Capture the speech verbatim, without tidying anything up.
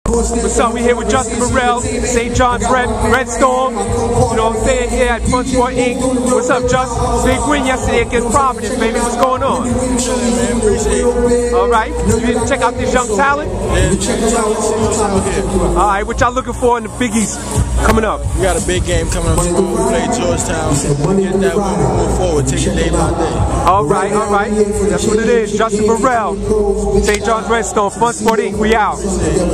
What's up? We here with Justin Burrell, Saint John's Red Redstorm. You know what I'm saying? Here at Fun Sport Incorporated. What's up, Justin? Big win yesterday against Providence, baby. What's going on? Yeah, man. Appreciate it. All right. You didn't check out this young talent? Yeah, check it out. Let's see what's out here. All right. What y'all looking for in the Big East coming up? We got a big game coming up tomorrow. We play Georgetown. We get that win. We move forward. Take it day by day. All right. All right. That's what it is. Justin Burrell, Saint John's Redstorm, Fun Sport Incorporated. We out.